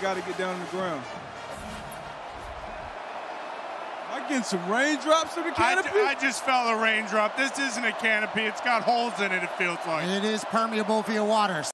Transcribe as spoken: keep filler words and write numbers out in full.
got to get down on the ground. Am I getting some raindrops in the canopy? I, I just felt a raindrop. This isn't a canopy. It's got holes in it, it feels like. It is permeable via water.